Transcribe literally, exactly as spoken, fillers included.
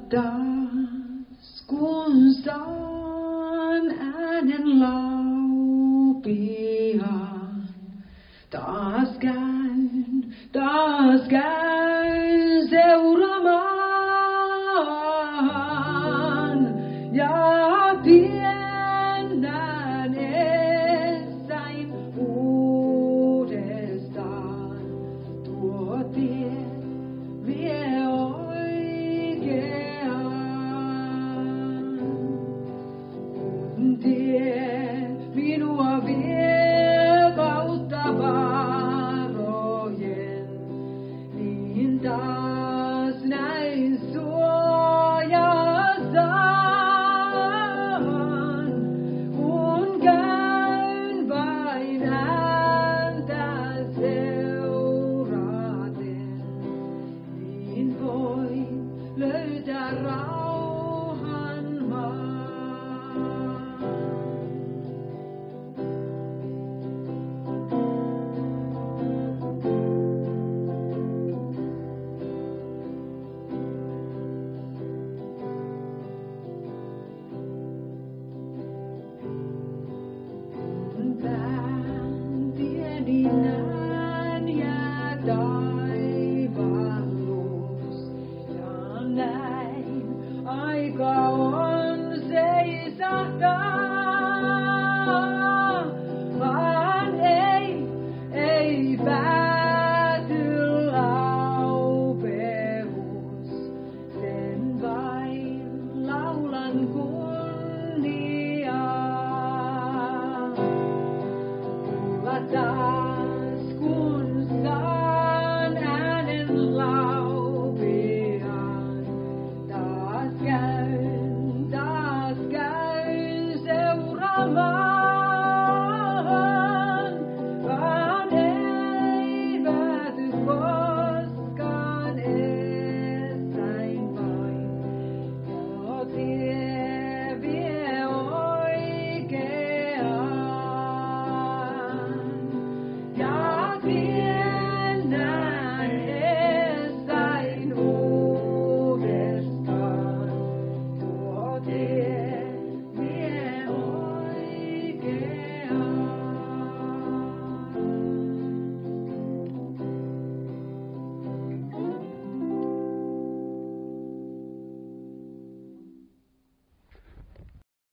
taas, kun saan äänen laupiaan. Taas käyn, taas käyn seuraamaan ja piennän essäin uudestaan. Tuo tie vie oikeaan, kun tie minua vie kautta vaarojen, niin taas näin suojastaan, kun käyn vain häntä seuraten, niin voin löytää rauhan.